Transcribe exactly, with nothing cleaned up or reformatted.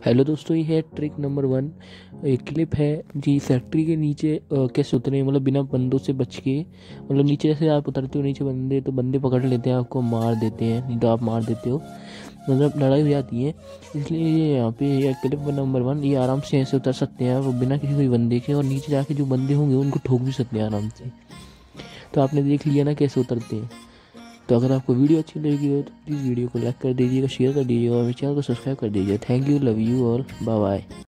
Hello दोस्तों, ये है ट्रिक नंबर वन। एक क्लिप है जी फैक्ट्री के नीचे अ, कैसे उतरे, मतलब बिना बंदों से बच के। मतलब नीचे जैसे आप उतरते हो नीचे बंदे तो बंदे पकड़ लेते हैं, आपको मार देते हैं, नहीं तो आप मार देते हो, मतलब लड़ाई हो जाती है। इसलिए ये यहाँ पे ये क्लिप नंबर वन, ये आराम से ऐसे उतर सकते हैं वो बिना किसी कोई बंदे के, और नीचे जाके जो बंदे होंगे उनको ठोक भी सकते हैं आराम से। तो आपने देख लिया ना कैसे उतरते हैं। तो अगर आपको वीडियो अच्छी लगी हो तो प्लीज़ वीडियो को लाइक कर दीजिएगा, शेयर कर दीजिएगा और मेरे चैनल को सब्सक्राइब कर दीजिएगा। Thank you, love you all, bye bye.